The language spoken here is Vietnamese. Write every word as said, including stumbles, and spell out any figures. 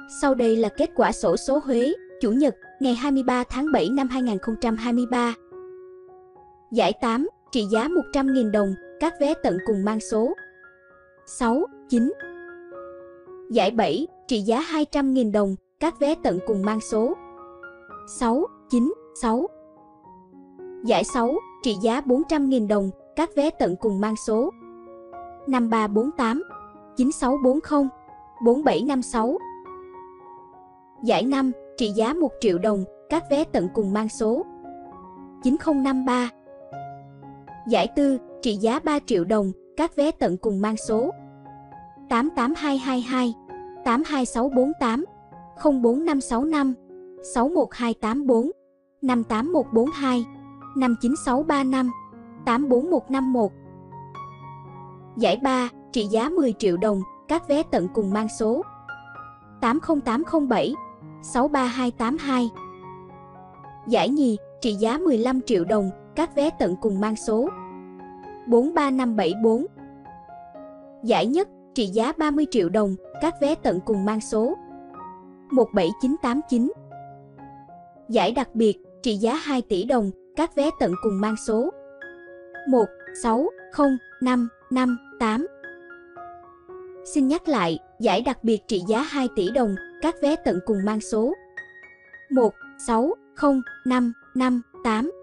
Sau đây là kết quả xổ số Huế, Chủ nhật, ngày hai mươi ba tháng bảy năm hai nghìn không trăm hai mươi ba. Giải tám, trị giá một trăm nghìn đồng, các vé tận cùng mang số sáu, chín. Giải bảy, trị giá hai trăm nghìn đồng, các vé tận cùng mang số sáu, chín, sáu. Giải sáu, trị giá bốn trăm nghìn đồng, các vé tận cùng mang số năm ba bốn tám, chín sáu bốn không, bốn bảy năm sáu. Giải năm, trị giá một triệu đồng, các vé tận cùng mang số chín không năm ba. Giải tư, trị giá ba triệu đồng, các vé tận cùng mang số tám tám hai hai hai, tám hai sáu bốn tám, không bốn năm sáu năm, sáu một hai tám bốn, năm tám một bốn hai, năm chín sáu ba năm, tám bốn một năm một. Giải ba, trị giá mười triệu đồng, các vé tận cùng mang số tám không tám không bảy, sáu ba hai tám hai. Giải nhì, trị giá mười lăm triệu đồng, các vé tận cùng mang số bốn ba năm bảy bốn. Giải nhất, trị giá ba mươi triệu đồng, các vé tận cùng mang số một bảy chín tám chín. Giải đặc biệt, trị giá hai tỷ đồng, các vé tận cùng mang số một sáu không năm năm tám. Xin nhắc lại, giải đặc biệt trị giá hai tỷ đồng, các vé tận cùng mang số một sáu không năm năm tám.